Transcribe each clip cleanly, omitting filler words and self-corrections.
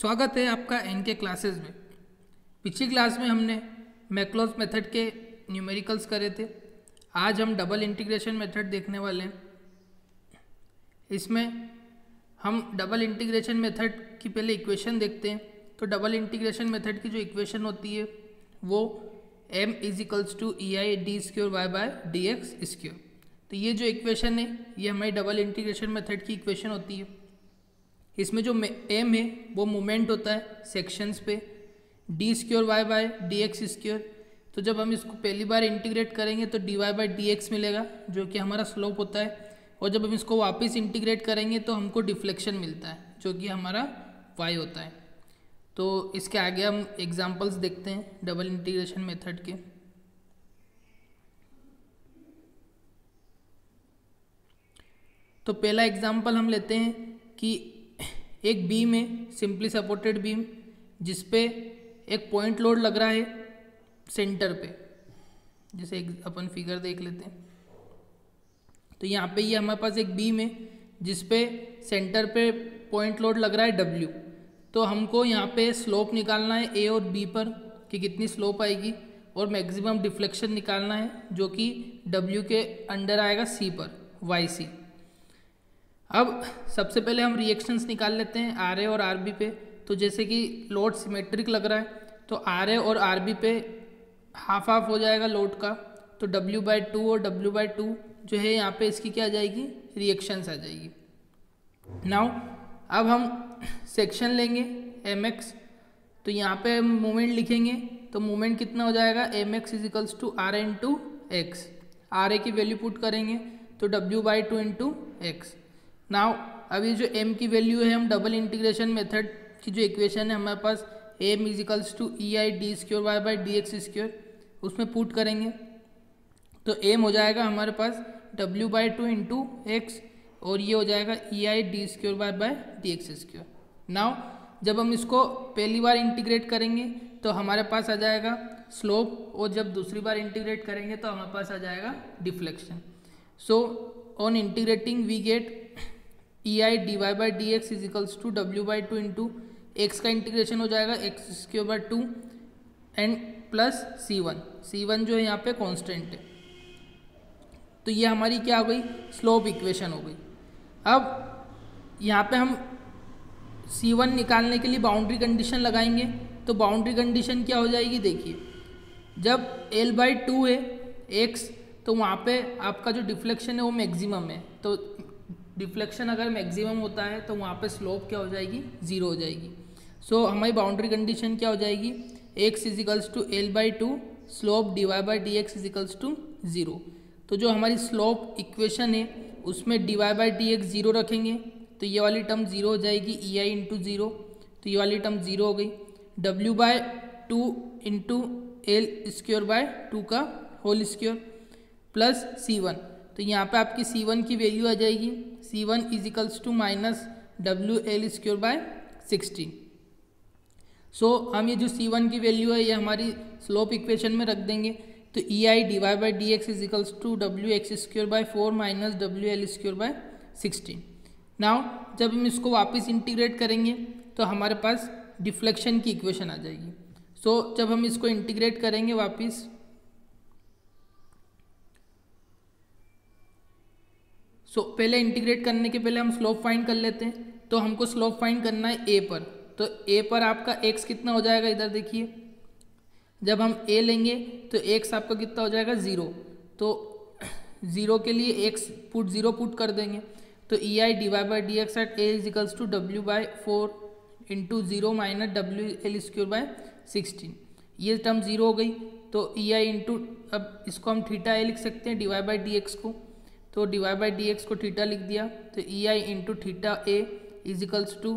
स्वागत है आपका एनके क्लासेस में। पिछली क्लास में हमने मैक्लोज मेथड के न्यूमेरिकल्स करे थे। आज हम डबल इंटीग्रेशन मेथड देखने वाले हैं। इसमें हम डबल इंटीग्रेशन मेथड की पहले इक्वेशन देखते हैं। तो डबल इंटीग्रेशन मेथड की जो इक्वेशन होती है वो m = ei d²y/dx²। तो ये जो इक्वेशन है ये हमारी डबल इंटीग्रेशन मेथड की इक्वेशन होती है। इसमें जो m है वो मोमेंट होता है सेक्शंस पे, d²y/dx²। तो जब हम इसको पहली बार इंटीग्रेट करेंगे तो dy/dx मिलेगा जो कि हमारा स्लोप होता है, और जब हम इसको वापस इंटीग्रेट करेंगे तो हमको डिफ्लेक्शन मिलता है जो कि हमारा y होता है। तो इसके आगे हम एग्जांपल्स देखते हैं डबल इंटीग्रेशन मेथड के। तो पहला एग्जांपल हम लेते हैं कि एक बीम है, सिंपली सपोर्टेड बीम, जिसपे एक पॉइंट लोड लग रहा है सेंटर पे। जैसे अपन फिगर देख लेते हैं। तो यहाँ पे ये हमारे पास एक बीम है जिसपे सेंटर पे पॉइंट लोड लग रहा है W। तो हमको यहाँ पे स्लोप निकालना है A और B पर कि कितनी स्लोप आएगी, और मैक्सिमम डिफ्लेक्शन निकालना है जो कि W के अंडर आएगा C पर, YC। अब सबसे पहले हम रिएक्शंस निकाल लेते हैं RA और RB पे। तो जैसे कि लोड सिमेट्रिक लग रहा है तो RA और RB पे हाफ हाफ हो जाएगा लोड का। तो W/2 और W/2 जो है यहाँ पे इसकी क्या आ जाएगी, रिएक्शंस आ जाएगी। नाउ अब हम सेक्शन लेंगे mx। तो यहाँ पे हम मोमेंट लिखेंगे तो मोमेंट कितना हो जाएगा, mx = RA × x। RA की वैल्यू पुट करेंगे तो W/2 × x। नाउ अब ये जो m की वैल्यू है, हम डबल इंटीग्रेशन मेथड की जो इक्वेशन है हमारे पास m = ei d²y/dx², उसमें पुट करेंगे तो m हो जाएगा हमारे पास W/2 × x, और ये हो जाएगा ei d²y/dx²। नाउ जब हम इसको पहली बार इंटीग्रेट करेंगे तो हमारे पास आ जाएगा स्लोप, और जब दूसरी बार इंटीग्रेट करेंगे तो हमारे पास आ जाएगा deflection. So on integrating we get ei dy/dx = W/2 × x का इंटीग्रेशन हो जाएगा x² एंड प्लस C1 जो है यहाँ पे कांस्टेंट है। तो ये हमारी क्या हो गई, स्लोप इक्वेशन हो गई। अब यहाँ पे हम C1 निकालने के लिए बाउंड्री कंडीशन लगाएंगे। तो बाउंड्री कंडीशन क्या हो जाएगी, देखिए जब L/2 है x तो वहाँ पे आपका जो डिफ्लेक्शन है वो मैक्सिमम है। तो डिफ्लेक्शन अगर मैक्सिमम होता है तो वहाँ पे स्लोप क्या हो जाएगी, 0 हो जाएगी। सो हमारी बाउंड्री कंडीशन क्या हो जाएगी, x = L/2 स्लोप dy/dx = 0। तो जो हमारी स्लोप इक्वेशन है उसमें dy/dx 0 रखेंगे तो ये वाली टर्म 0 हो जाएगी, ei × 0। तो ये वाली टर्म 0 हो गई। W/2 × L² का होल स्क्वायर प्लस C1। तो यहाँ पे आपकी C1 की वैल्यू आ जाएगी, C1 = -WL²/16। सो हम ये जो C1 की वैल्यू है ये हमारी स्लोप इक्वेशन में रख देंगे। तो ei dy/dx = WX²/4 - WL²/16। Now जब हम इसको वापस इंटीग्रेट करेंगे तो हमारे पास डिफ्लेक्शन की इक्वेशन आ जाएगी। सो जब हम इसको इंटीग्रेट करेंगे वापस, पहले इंटीग्रेट करने के पहले हम स्लोप फाइंड कर लेते हैं। तो हमको स्लोप फाइंड करना है a पर। तो a पर आपका x कितना हो जाएगा, इधर देखिए जब हम a लेंगे तो x आपका कितना हो जाएगा, 0। तो 0 के लिए x 0 पुट कर देंगे। तो ei dy/dx at a = W/4 × 0 - WL²/16। ये टर्म 0 हो गई। तो ei इंटू, अब इसको हम थीटा a लिख सकते हैं dy/dx को। तो dy/dx को थीटा लिख दिया। तो ei × theta a =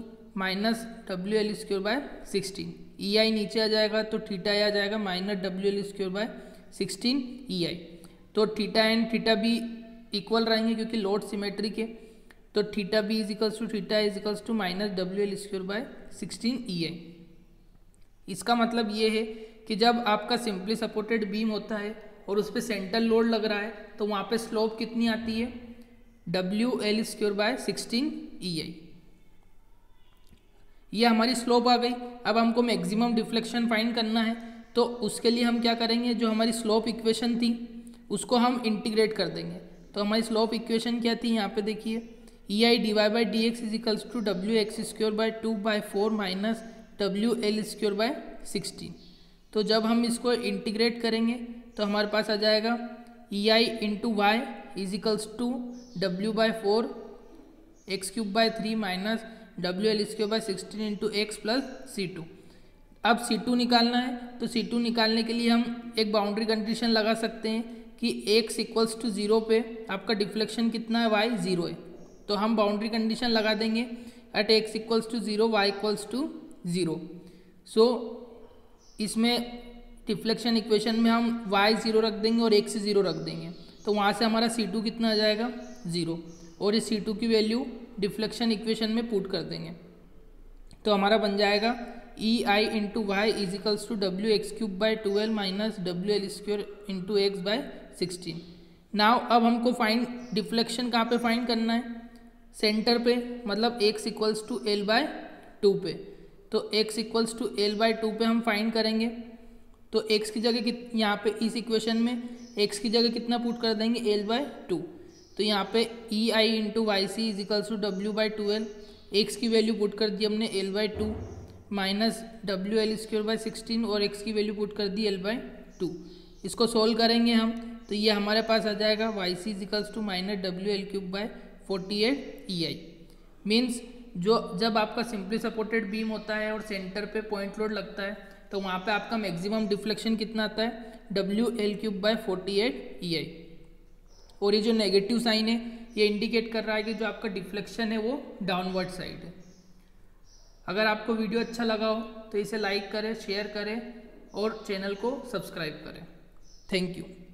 -WL²/16। ei नीचे आ जाएगा तो थीटा a आ जाएगा -WL²/16 ei। तो theta and theta B equal रहेंगे क्योंकि लोड सिमेट्रिक है। तो theta b = theta a = -WL²/16 ei। इसका मतलब ये है कि जब आपका सिंपली सपोर्टेड बीम होता है और उस पर सेंटर लोड लग रहा है तो वहाँ पे स्लोप कितनी आती है, WL²/16 ei। ये हमारी स्लोप आ गई। अब हमको मैक्सिमम डिफ्लेक्शन फाइंड करना है, तो उसके लिए हम क्या करेंगे, जो हमारी स्लोप इक्वेशन थी उसको हम इंटीग्रेट कर देंगे। तो हमारी स्लोप इक्वेशन क्या थी, यहाँ पे देखिए, E I D Y by D X is equals to W X square by 2/4 minus W L square by 16। तो जब हम इसको इंटीग्रेट करेंगे तो हमारे पास आ जाएगा E I into Y is equals to W/4 x³/3 minus WL²/16 into X plus C2। अब C2 निकालना है, तो C2 निकालने के लिए हम एक बाउंड्री कंडीशन लगा सकते हैं कि x इक्वल्स टू 0 पे आपका डिफ्लेक्शन कितना है, y 0 है। तो हम बाउंड्री कंडीशन लगा देंगे at x equals to 0 y equals to 0। So इसमें डिफ्लेक्शन इक्वेशन में हम y 0 रख देंगे और x 0 रख देंगे, तो वहाँ से हमारा C2 कितना आ जाएगा 0, और इस C2 की वैल्यू डिफ्लेक्शन इक्वेशन में पुट कर देंगे। तो हमारा बन जाएगा E I into Y is equals to W(x³/12 minus WL² into x/16। Now अब हमको फाइंड डिफ्लेक्शन कहाँ पे फाइंड करना है, सेंटर पे, मतलब x इक्वल्स टू L/2 पे। तो x इक्वल्स टू L/2 पे हम फाइंड करेंगे। तो x की जगह यहाँ पे इस इक्वेशन में x की जगह कितना पुट कर देंगे, L/2। तो यहाँ पे E I into Y C is equals to W/12, x की वैल्यू पुट कर दी हमने L/2 माइनस WL²/16 और x की वैल्यू पुट कर दी L/2। इसको सोल्व करेंगे हम, तो ये हमारे पास आ जाएगा Y C is equals to minus WL³/48 EI। Means जो जब आपका सिंपली सपोर्टेड बीम होता है और सेंटर पे पॉइंट लोड लगता है, तो वहाँ पे आपका मैक्सिमम डिफ्लेक्शन कितना आता है, WL³/48 EI। और ये जो नेगेटिव साइन है ये इंडिकेट कर रहा है कि जो आपका डिफ्लेक्शन है वो डाउनवर्ड साइड है। अगर आपको वीडियो अच्छा लगा हो तो इसे लाइक करें, शेयर करें और चैनल को सब्सक्राइब करें। Thank you.